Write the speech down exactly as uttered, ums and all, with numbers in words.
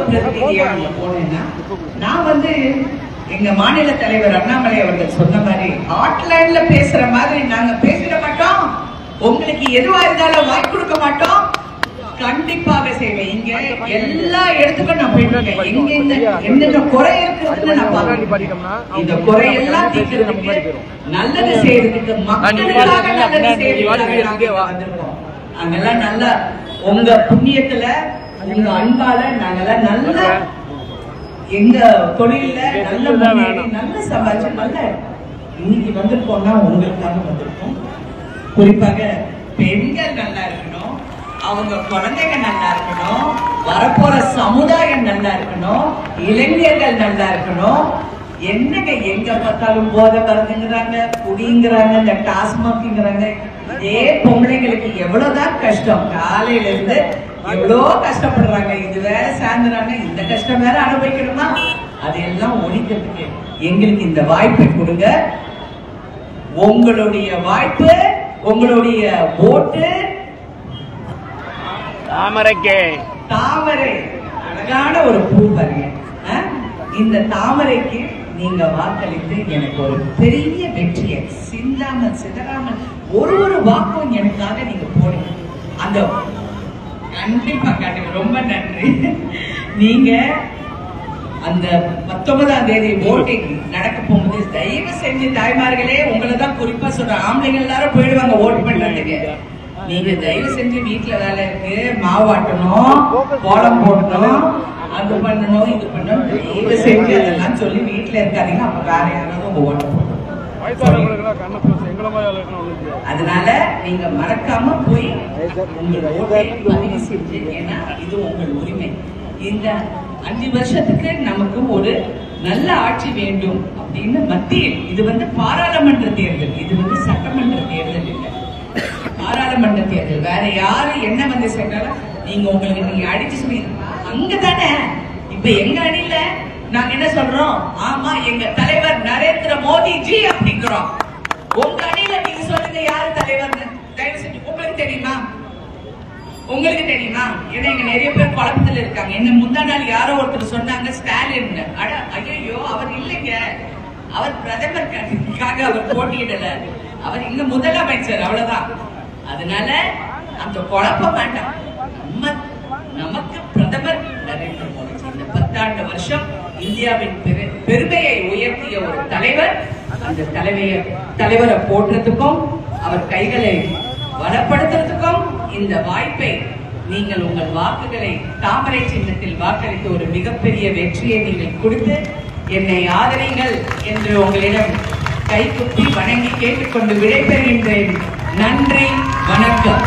பிரதிநிதியா போனேன்னா நான் வந்து எங்க மாநில தலைவர் அண்ணாமலை அவர்கள் சொன்ன மாதிரி ஹாட்லைன்ல பேசுற மாதிரி நாங்க பேசிட மாட்டோம். உங்களுக்கு எதுவா இருந்தாலும் வாய்ப்பு கொடுக்க மாட்டோம். கண்டிப்பாக செய்வேன். இங்க எல்லா இடத்துக்கும் நான் போயிட்டு எங்க என்னென்ன குறை இருக்குன்னு நான் பாக்கிறேன். இந்த குறையெல்லாம் தீர்க்கிறதுக்கு, நல்லது செய்யறதுக்கு, மக்களுக்காக நல்லது செய்யறதுக்கு வந்திருக்கோம். அங்கெல்லாம் நல்லா உங்க புண்ணியத்துல, உங்க அன்பால நாங்கெல்லாம் நல்ல எங்க தொழில நல்ல முன்னேறி நல்ல சம்பாதிச்சு நல்ல இன்னைக்கு வந்திருக்கோம்னா உங்களுக்காக வந்திருக்கோம். குறிப்பாக பெண்கள் நல்லா இருக்கணும், அவங்க குழந்தைங்க நல்லா இருக்கணும், வரப்போற சமுதாயம் நல்லா இருக்கணும், இளைஞர்கள் நல்லா இருக்கணும். என்னங்க எங்க பார்த்தாலும் போதை மருந்துங்கிறாங்க, குடிங்கிறாங்க, இந்த டாஸ்மாக்ங்கிறாங்க. இதே பொம்பளைங்களுக்கு எவ்வளவுதான் கஷ்டம், காலையில இருந்து எவ்வளோ கஷ்டப்படுறாங்க. இது வேற சேர்ந்துறாங்க, இந்த கஷ்டம் வேற அனுபவிக்கணுமா? அதையெல்லாம் ஒழிக்கிறதுக்கு எங்களுக்கு இந்த வாய்ப்பை கொடுங்க. உங்களுடைய வாய்ப்பு, உங்களுடைய ஓட்டு தாமரைக்கு. தாமரை அழகான ஒரு பூ பாருங்க. இந்த தாமரைக்கு நீங்க வாக்களித்து எனக்கு ஒரு பெரிய வெற்றியை சிந்தாமல் சிதறாமல் ஒரு ஒரு வாக்கும் எனக்காக நீங்க போடுங்க. அந்த கண்டிப்பா கண்டிப்பா ரொம்ப நன்றி. நீங்க அந்த பத்தொன்பதாம் தேதி ஓட்டிங் நடக்க போகும்போது தயவு செஞ்சு தாய்மார்களே, உங்களை தான் குறிப்பா சொல்றேன். ஆம்பளைங்க எல்லாரும் போயிடுவாங்க ஓட்டு பண்றதுக்கு. நீங்க தயவு செஞ்சு வீட்டுல வேலை இருக்கு, மாவாட்டணும், கோலம் போடணும், அது பண்ணணும், இது பண்ணணும், தயவு செஞ்சு அதெல்லாம் சொல்லி வீட்டுல இருக்காதீங்க. அப்ப வேற யாராவது உங்க ஓட்டு போடணும். அதனால நீங்க மறக்காம போய் உங்க ஓட்டை பதிவு செஞ்சு, ஏன்னா இது உங்கள் உரிமை. இந்த அஞ்சு வருஷத்துக்கு நமக்கு ஒரு நல்ல ஆட்சி வேண்டும் அப்படின்னு மத்தியில், இது வந்து பாராளுமன்ற தேர்தல், இது வந்து சட்டமன்ற தேர்தல் இல்லை, பாராளுமன்ற தேர்தல். வேற யாரு என்ன வந்து சொன்னாலும் நீங்க உங்களுக்கு நீங்க அடிச்சு சொல்லி அங்கதானே. இப்ப எங்க அணியில நாங்க என்ன சொல்றோம்? ஆமா, எங்க தலைவர் நரேந்திர மோடி ஜி அப்படிங்கிறோம். உங்க அணியில நீங்க சொல்லுங்க யாரு தலைவர்? தயவு செஞ்சு உங்களுக்கு தெரியுமா? உங்களுக்கு தெரியுமா? ஏன்னா இங்க நிறைய பேர் குழப்பத்துல இருக்காங்க. என்ன முந்தா நாள் யாரோ ஒருத்தர் சொன்னாங்க ஸ்டாலின். அட ஐயோ, அவர் இல்லைங்க, அவர் பிரதமருக்காக அவர் போட்டியிடல, அவர் இங்க முதலமைச்சர், அவ்வளவுதான். அதனால அந்த குழப்பம் வேண்டாம். நம்ம நமக்கு பிரதமர் நரேந்திர மோடி இந்த பத்தாண்டு வருஷம் இந்தியாவின் பெருமையை உயர்த்திய ஒரு தலைவர். அந்த தலைமையை தலைவரை போற்றதுக்கும் அவர் கைகளை வளப்படுத்துறதுக்கும் இந்த வாய்ப்பை நீங்கள் உங்கள் வாக்குகளை தாமரை சின்னத்தில் வாக்களித்து ஒரு மிகப்பெரிய வெற்றியை நீங்கள் கொடுத்து என்னை ஆதரிங்கள் என்று உங்களிடம் கைகுப்பி வணங்கி கேட்டுக்கொண்டு விடைபெறுகின்றேன். நன்றி, வணக்கம்.